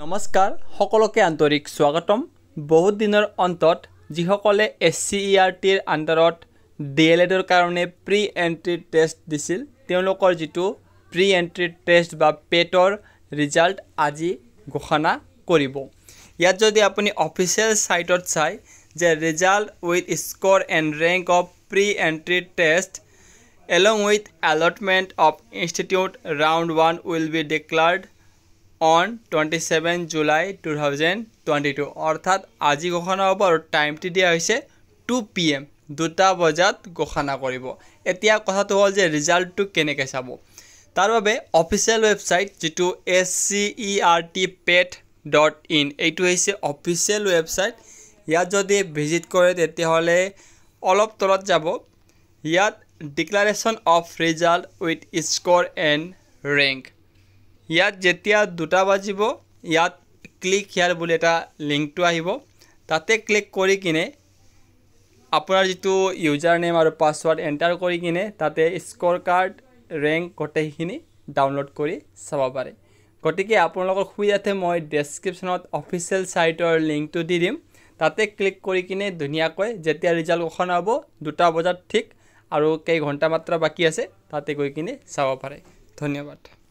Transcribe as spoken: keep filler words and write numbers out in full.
নমস্কাৰ সকলোকে আন্তৰিক স্বাগতম বহুত দিনৰ অন্তত যিসকলে এছচিইআৰটিৰ আন্ডাৰত ডিএলএডৰ কাৰণে প্ৰি এন্ট্ৰি টেষ্ট দিছিল তেওঁলোকৰ যেটো প্ৰি এন্ট্ৰি টেষ্ট বা পেটৰ ৰিজাল্ট আজি ঘোষণা কৰিব ইয়াত যদি আপুনি অফিচিয়েল সাইটত চাই যে result with score and rank of pre entry test along with allotment of institute round one will be declared on twenty-seventh July two thousand twenty-two অর্থাৎ আজি ঘোষণা হ'ব আৰু টাইমটি দিয়া হৈছে two p m দুটা বজাত ঘোষণা কৰিব এতিয়া কথাটো হ'ল যে ৰিজাল্টটো কেনেকৈ চাব তাৰ বাবে অফিচিয়েল ওয়েবসাইট যেটো S C E R T PET dot in এইটো হৈছে অফিচিয়েল ওয়েবসাইট ইয়াত যদি ভিজিট কৰে তেতিয়া হলে অলপ তলত যাব ইয়াত Declaration of result with score and rank ইয়াত যেতিয়া দুটা বাজিব ইয়াত ক্লিক হিয়াৰ বুলি এটা লিংকটো আহিব তাতে ক্লিক কৰি কিনে আপোনাৰ যেটো ইউজাৰ নেম আৰু পাসওয়ার্ড এন্টাৰ কৰি কিনে তাতে স্কোৰ কাৰ্ড ৰেংক গোটেইখিনি ডাউনলোড কৰি চাব পাৰে গতিকে আপোনালোকৰ সুবিধাতে মই ডেসক্ৰিপচনত অফিচিয়েল সাইটৰ লিংকটো দি দিম তাতে ক্লিক কৰি কিনে ধুনিয়াকৈ যেতিয়া ৰিজাল্ট ঘোষণা হ'ব দুটা বজাত ঠিক আৰু কেই ঘণ্টা মাত্ৰ বাকি আছে তাতে গৈ কিনে চাব পাৰে ধন্যবাদ